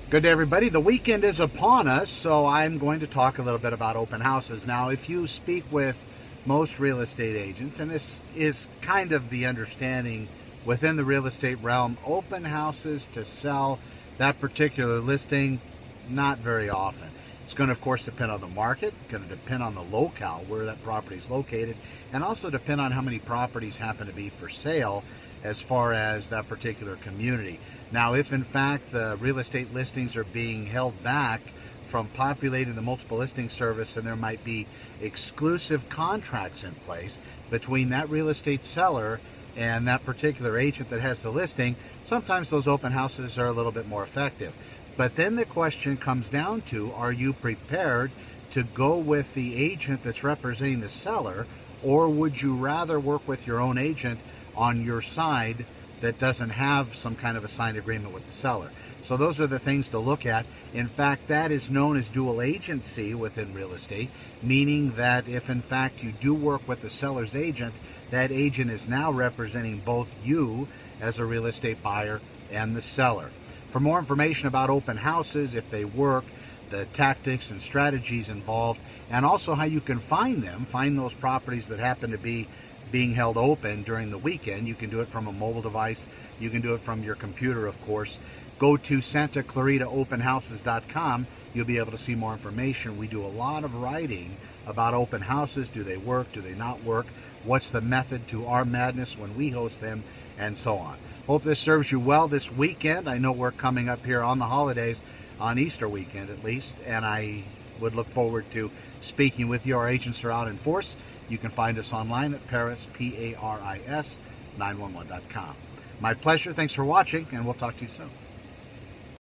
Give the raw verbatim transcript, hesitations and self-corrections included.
Good day, everybody. The weekend is upon us, so I'm going to talk a little bit about open houses. Now, if you speak with most real estate agents, and this is kind of the understanding within the real estate realm, open houses to sell that particular listing, not very often. It's going to, of course, depend on the market, going to depend on the locale where that property is located, and also depend on how many properties happen to be for sale as far as that particular community. Now, if in fact the real estate listings are being held back from populating the multiple listing service, and there might be exclusive contracts in place between that real estate seller and that particular agent that has the listing, sometimes those open houses are a little bit more effective. But then the question comes down to, are you prepared to go with the agent that's representing the seller, or would you rather work with your own agent on your side that doesn't have some kind of a signed agreement with the seller? So those are the things to look at. In fact, that is known as dual agency within real estate, meaning that if in fact you do work with the seller's agent, that agent is now representing both you as a real estate buyer and the seller. For more information about open houses, if they work, the tactics and strategies involved, and also how you can find them, find those properties that happen to be being held open during the weekend. You can do it from a mobile device. You can do it from your computer, of course. Go to Santa Clarita Open Houses dot com. You'll be able to see more information. We do a lot of writing about open houses. Do they work? Do they not work? What's the method to our madness when we host them? And so on. Hope this serves you well this weekend. I know we're coming up here on the holidays, on Easter weekend at least, and I would look forward to speaking with you. Our agents are out in force. You can find us online at Paris, P A R I S, nine one one dot com. My pleasure. Thanks for watching, and we'll talk to you soon.